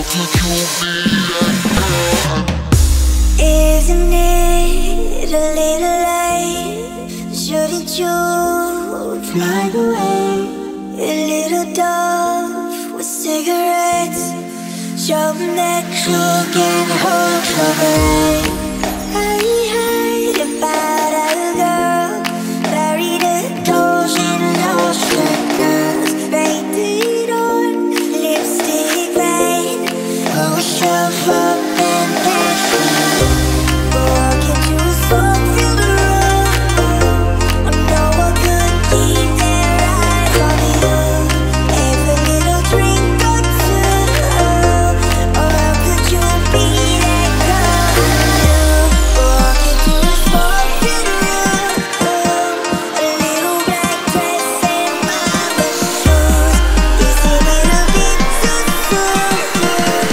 Isn't it a little late? Shouldn't you fly away? A little dove with cigarettes, show 'em that you can hold your breath. I heard about a girl buried her toes in ocean girls, painted on lipstick paint, pull herself up and dancing. Walking to a song, feel the room. I know I could keep their eyes on you. Every little drink or two, or how could you be that girl? Walking to a song, feel the room. A little black dress and mama shoes. Is it a little bit too soon?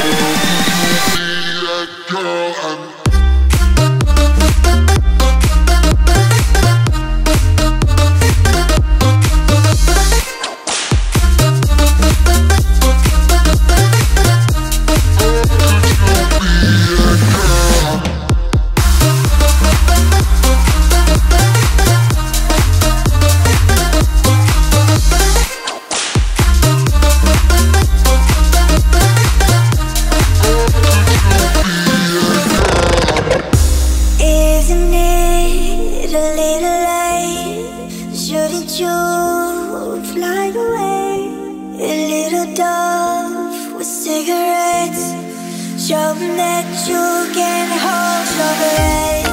Isn't it a little late? Shouldn't you fly away? A little dove with cigarettes, show 'em that you can hold your breath.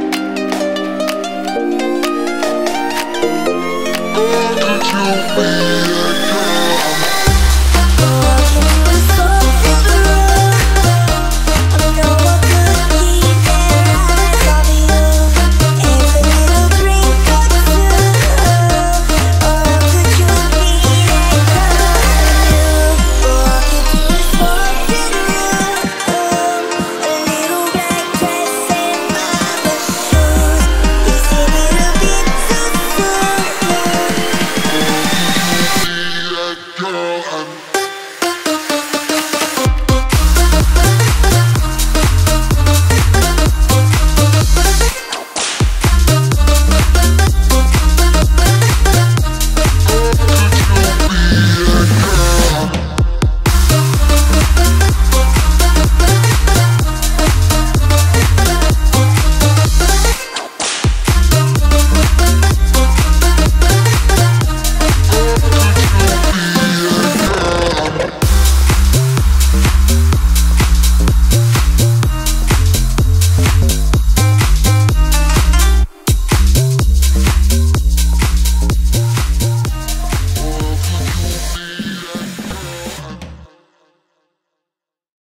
Could you be